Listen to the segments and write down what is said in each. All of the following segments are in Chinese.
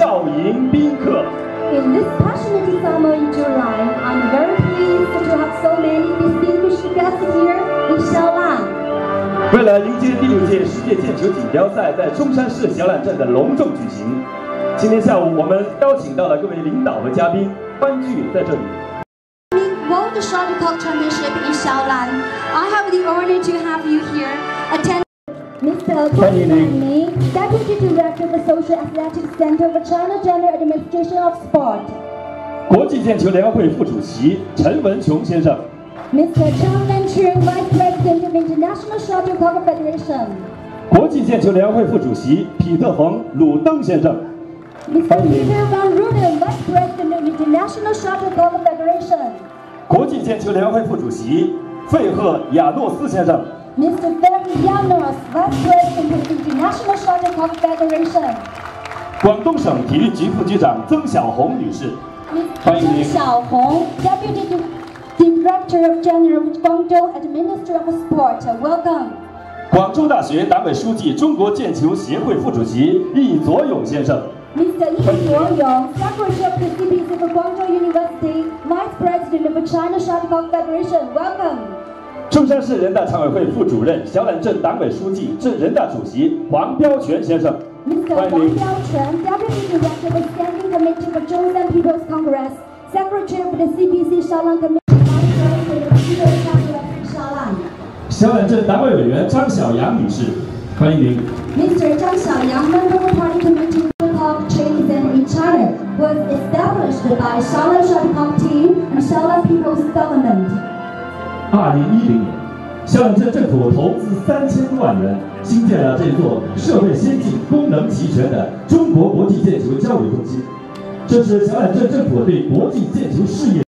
笑迎宾客。 In this passionate summer in July, I'm very pleased to have so many distinguished guests here in Xiaolan. 为了迎接第6届世界毽球锦标赛在中山市小榄镇的隆重举行，今天下午我们邀请到了各位领导和嘉宾欢聚在这里。 World Shuttlecock Championship in Xiaolan. I have the honor to have you here attend. Mr. Tony Li, Deputy Director of the Social Athletics Center of China General Administration of Sport. 国际毽球联合会副主席陈文琼先生。 Mr. Chang Wenchun, Vice President of International Shuttlecock Federation. 国际毽球联合会副主席彼得冯鲁登先生。 Mr. Peter Van Ruden, Vice President of International Shuttlecock Federation. 国际毽球联合会副主席费赫亚诺斯先生。 Mr. Ferry Yanos, Vice President of International Shuttlecock Federation. 广东省体育局副局长曾小红女士。 欢迎您。 曾小红 Deputy Director of General Guangzhou Administrator of Sport. Welcome. 广州大学党委书记、中国毽球协会副主席易佐勇先生。 Mr. Yi Zuoyong, Secretary of the CPC of Guangzhou University, Vice President of China Shuttlecock Federation. Welcome. 中山市人大常委会副主任、小榄镇党委书记、镇人大主席黄标全先生。 Mr. Wang Biaoquan, Deputy Director of the Standing Committee for Zhongshan People's Congress, Secretary of the CPC Xiaolan Committee, Vice President of the People's Congress in Xiaolan. 小榄镇党委委员张小杨女士，欢迎您。 Mr. Zhang Xiaoyang, Member of the Party Committee for Shuttlecock Training in China, was established by Xiaolan Shuttlecock Team and Xiaolan People's Government. 2010年，小榄镇政府投资3000多万元，兴建了这座设备先进、功能齐全的中国国际毽球交流中心。这是小榄镇政府对国际毽球事业。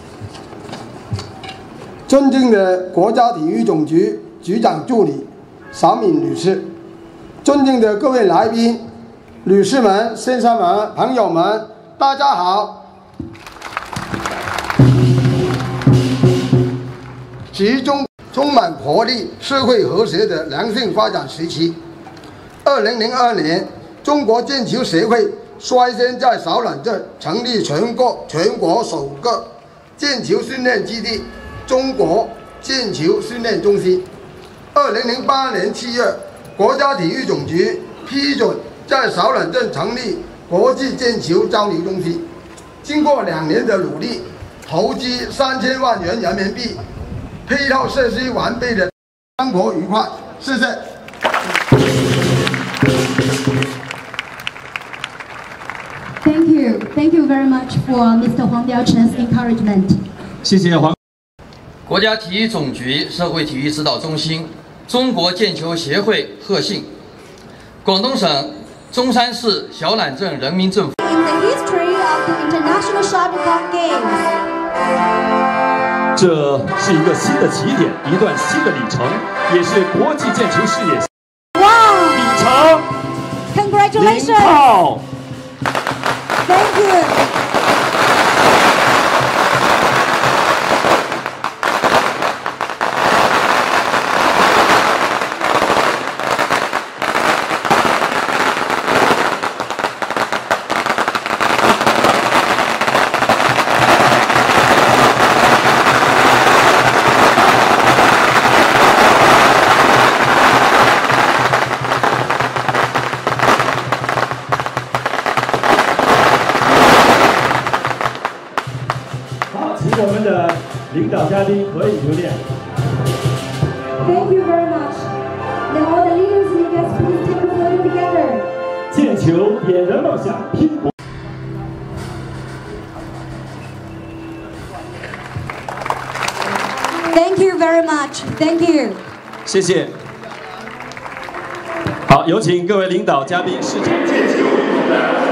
尊敬的国家体育总局局长助理邵敏女士，尊敬的各位来宾、女士们、先生们、朋友们，大家好。其中充满活力、社会和谐的良性发展时期。2002年，中国毽球协会率先在小榄镇成立全国首个毽球训练基地——中国毽球训练中心。2008年7月，国家体育总局批准在小榄镇成立国际毽球交流中心。经过2年的努力，投资3000万元人民币。 配套设施完备的，生活愉快，谢谢。 Thank you very much for Mr. Huang Biaoquan's encouragement. 谢谢黄。 国家体育总局社会体育指导中心、中国毽球协会贺信，广东省中山市小榄镇人民政府。 In the history of the International Shuttlecock Games. 这是一个新的起点，一段新的里程，也是国际毽球事业里程。 Congratulations! 0号 Thank you. 领导嘉宾合影留念。 Thank you very much. Now all the leaders and guests, please take a photo together. 毽球点燃梦想，拼搏。 Thank you very much. Thank you. 谢谢。好，有请各位领导嘉宾视察毽球运动的。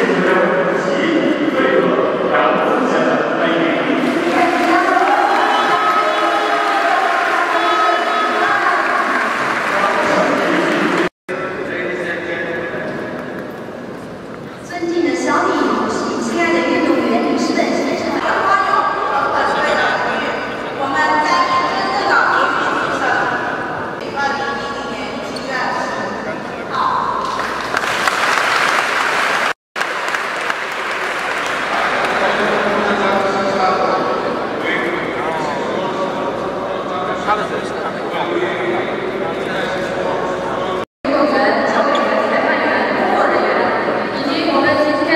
运动员、教练员、裁判员、工作人员以及我们今天